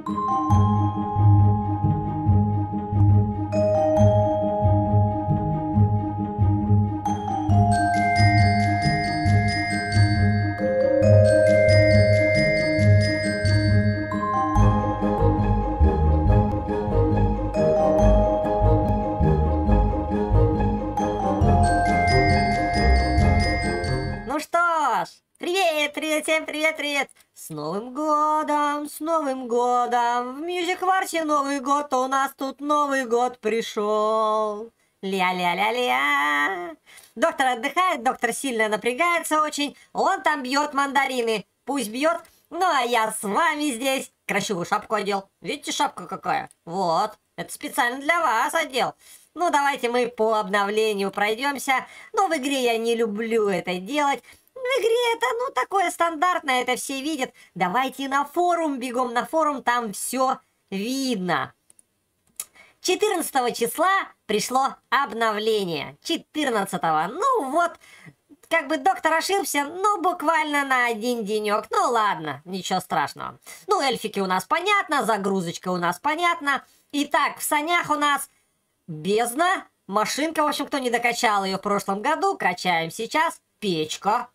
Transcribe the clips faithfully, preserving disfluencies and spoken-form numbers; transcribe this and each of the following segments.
Ну что ж, привет, привет, всем привет, привет! С Новым годом, с Новым годом! В Music Wars Новый год, у нас тут Новый год пришел. Ля-ля-ля-ля. Доктор отдыхает, доктор сильно напрягается очень. Он там бьет мандарины. Пусть бьет. Ну а я с вами здесь. Красивую шапку одел. Видите, шапка какая? Вот. Это специально для вас одел. Ну, давайте мы по обновлению пройдемся. Но в игре я не люблю это делать. В игре это, ну, такое стандартное, это все видят. Давайте на форум, бегом на форум, там все видно. четырнадцатого числа пришло обновление. четырнадцатого. Ну, вот, как бы доктор ошибся, ну, буквально на один денек. Ну, ладно, ничего страшного. Ну, эльфики у нас понятно, загрузочка у нас понятна. Итак, в санях у нас... бездна, машинка, в общем, кто не докачал ее в прошлом году, качаем сейчас. Печка.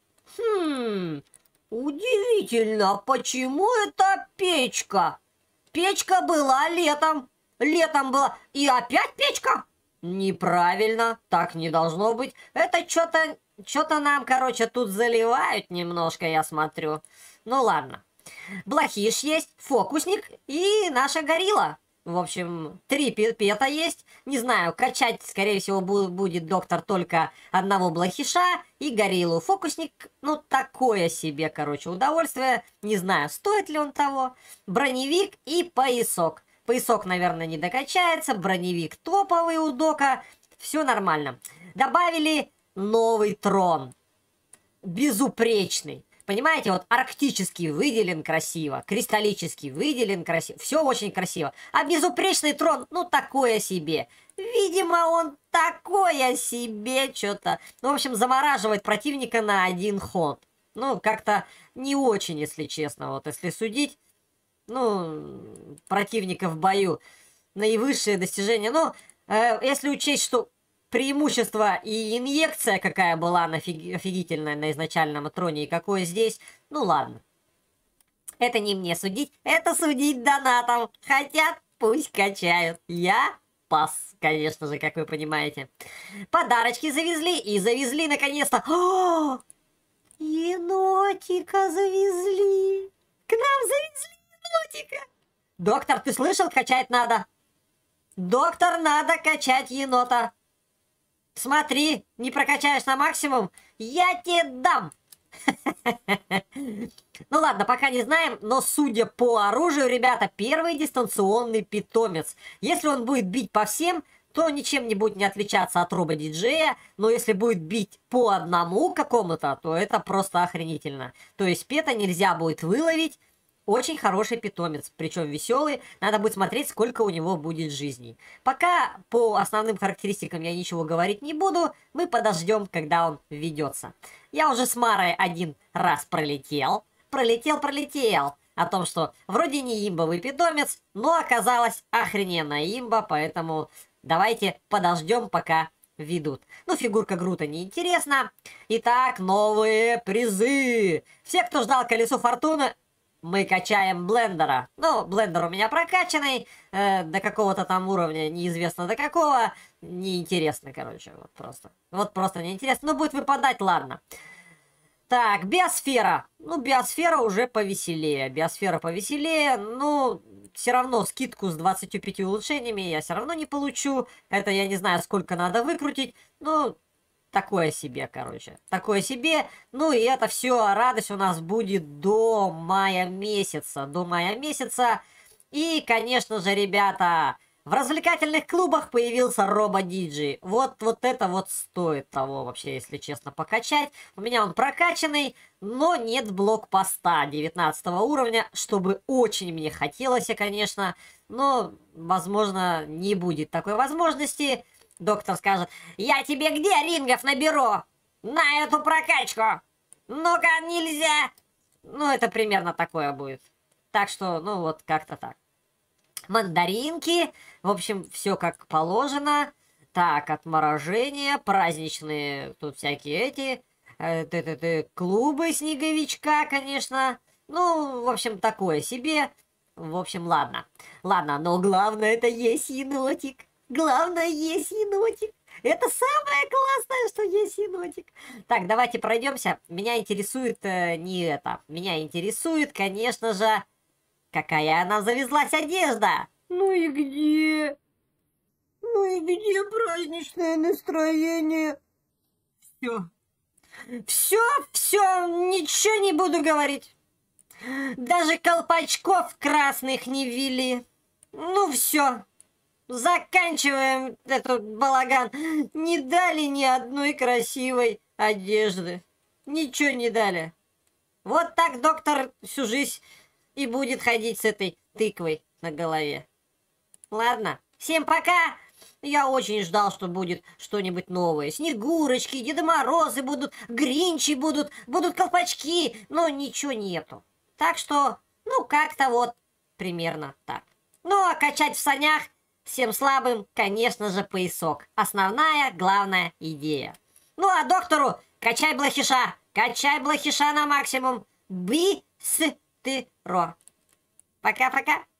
Хм, удивительно, почему это печка? Печка была летом. Летом была. И опять печка? Неправильно, так не должно быть. Это что-то, что-то нам, короче, тут заливают немножко, я смотрю. Ну ладно. Блохиш есть, фокусник и наша горилла. В общем, три пета есть. Не знаю, качать, скорее всего, будет доктор только одного блохиша и гориллу. Фокусник, ну, такое себе, короче, удовольствие. Не знаю, стоит ли он того. Броневик и поясок. Поясок, наверное, не докачается. Броневик топовый у дока. Все нормально. Добавили новый трон. Безупречный. Понимаете, вот арктический выделен красиво, кристаллический выделен красиво, все очень красиво. А безупречный трон, ну, такое себе. Видимо, он такое себе что-то. Ну, в общем, замораживает противника на один ход. Ну, как-то не очень, если честно. Вот если судить, ну, противника в бою, наивысшее достижение. Ну, э, если учесть, что... преимущество и инъекция какая была офигительная на изначальном троне и какое здесь, ну ладно. Это не мне судить, это судить донатом. Хотят, пусть качают. Я пас, конечно же, как вы понимаете. Подарочки завезли и завезли наконец-то. О, енотика завезли. К нам завезли енотика. Доктор, ты слышал, качать надо? Доктор, надо качать енота. Смотри, не прокачаешь на максимум, я тебе дам. Ну ладно, пока не знаем, но судя по оружию, ребята, первый дистанционный питомец. Если он будет бить по всем, то ничем не будет не отличаться от робо-диджея. Но если будет бить по одному какому-то, то это просто охренительно. То есть пета нельзя будет выловить. Очень хороший питомец, причем веселый. Надо будет смотреть, сколько у него будет жизней. Пока по основным характеристикам я ничего говорить не буду. Мы подождем, когда он введется. Я уже с Марой один раз пролетел. Пролетел, пролетел. О том, что вроде не имбовый питомец, но оказалась охрененная имба. Поэтому давайте подождем, пока ведут. Ну, фигурка Грута неинтересна. Итак, новые призы. Все, кто ждал колесо фортуны... мы качаем блендера. Ну, блендер у меня прокачанный. Э, до какого-то там уровня, неизвестно до какого. Неинтересно, короче. Вот просто. Вот просто неинтересно. Ну, будет выпадать, ладно. Так, биосфера. Ну, биосфера уже повеселее. Биосфера повеселее. Ну, все равно скидку с двадцатью пятью улучшениями я все равно не получу. Это я не знаю, сколько надо выкрутить. Ну... такое себе, короче. Такое себе. Ну и это все радость у нас будет до мая месяца. До мая месяца. И, конечно же, ребята, в развлекательных клубах появился робо-диджей. Вот, вот это вот стоит того вообще, если честно, покачать. У меня он прокачанный, но нет блокпоста девятнадцатого уровня, чтобы очень мне хотелось, конечно. Но, возможно, не будет такой возможности. Доктор скажет: я тебе где рингов наберу? На эту прокачку. Ну-ка, нельзя. Ну, это примерно такое будет. Так что, ну вот, как-то так. Мандаринки, в общем, все как положено. Так, отморожение, праздничные, тут всякие эти, э, т -т -т, клубы снеговичка, конечно. Ну, в общем, такое себе. В общем, ладно. Ладно, но главное это есть енотик. Главное есть енотик. Это самое классное, что есть енотик. Так, давайте пройдемся. Меня интересует э, не это. Меня интересует, конечно же, какая она завезлась одежда. Ну и где? Ну и где праздничное настроение? Все. Все, все, ничего не буду говорить. Даже колпачков красных не ввели. Ну все. Заканчиваем этот балаган. Не дали ни одной красивой одежды. Ничего не дали. Вот так доктор всю жизнь и будет ходить с этой тыквой на голове. Ладно, всем пока. Я очень ждал, что будет что-нибудь новое. Снегурочки, Деда Морозы будут, Гринчи будут, будут колпачки, но ничего нету. Так что, ну, как-то вот примерно так. Ну, а качать в санях всем слабым, конечно же, поясок. Основная, главная идея. Ну, а доктору качай блохиша, качай блохиша на максимум. Быстро. Пока-пока.